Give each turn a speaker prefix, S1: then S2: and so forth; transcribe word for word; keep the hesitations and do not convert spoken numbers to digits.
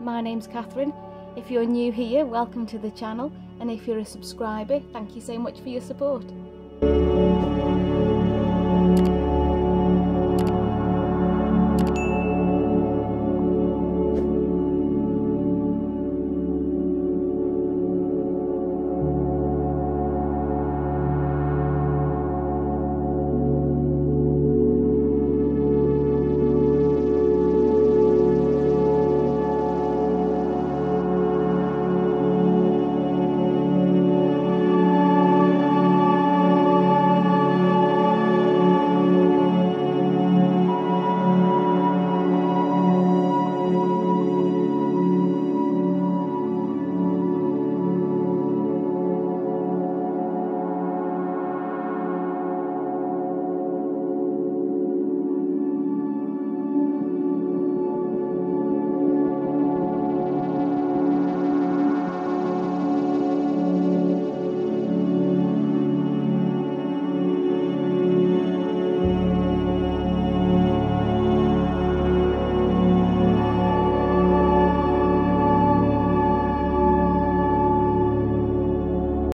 S1: my name's Catherine. If you're new here, welcome to the channel, and if you're a subscriber, thank you so much for your support.